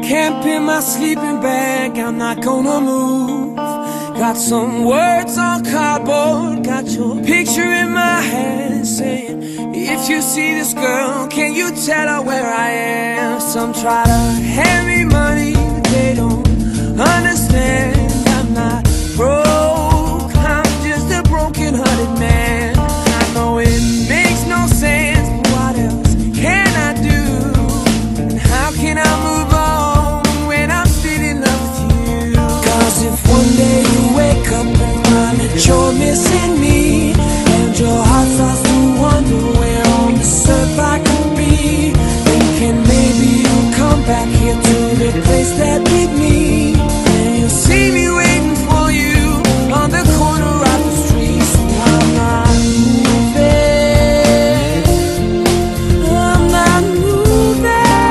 Camp in my sleeping bag, I'm not gonna move. Got some words on cardboard, got your picture in my hand, saying, if you see this girl, can you tell her where I am? Some try to hand me money, they don't understand. I'm not broke, I'm just a broken-hearted man. I know it makes no sense, but what else can I do? And how can I move on when I'm still in love with you? Cause if one day you wake up and find that you're missing me, and your heart starts to wonder where on this earth I could be, thinking maybe you'll come back here to the place that beat me, and you'll see me waiting for you on the corner of the street. So I'm not moving, I'm not moving.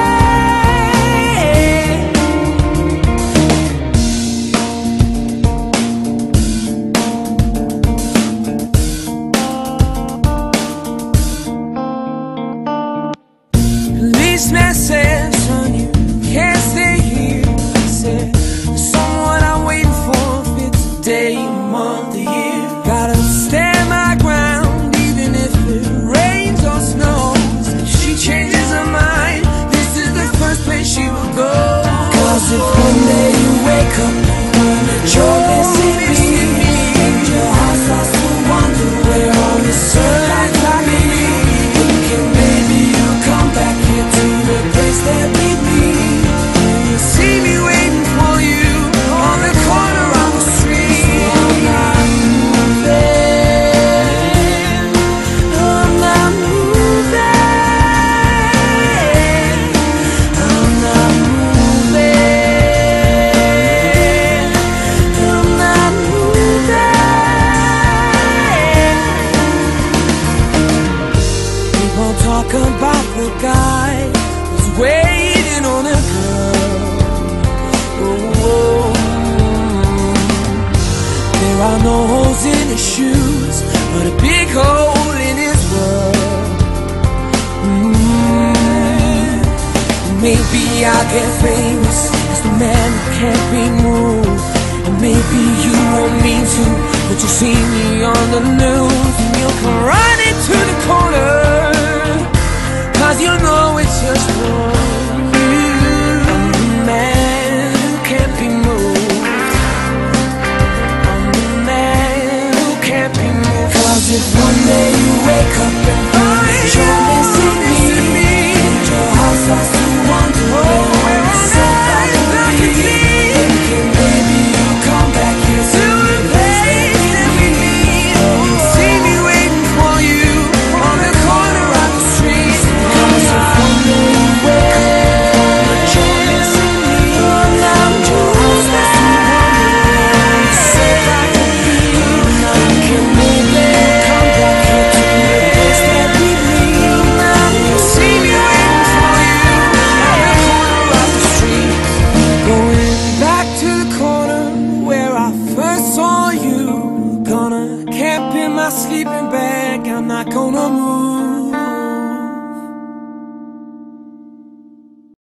Policeman said, son, you can't stay here. He said, there's someone I'm waiting for, if it's a day, a month, a year. Gotta stand my ground, even if it rains or snows. If she changes her mind, this is the first place she will go. Cause if one day you wake up and find that you're missing me, and your heart starts to wonder where all this earth I could be, thinking maybe you'll come back here to the place that beat me, and you'll see me waiting for you on the corner of the street. So I'm not moving, I'm not moving, I'm not moving, I'm not moving. People talk about the guy who's waiting on a girl. Oh, there are no holes in his shoes, but a big hole in his world. Maybe I'll get famous as the man who can't be moved, and maybe you won't mean to, but you'll see me on the news, and you'll come running to the corner, cause you know it's just wrong.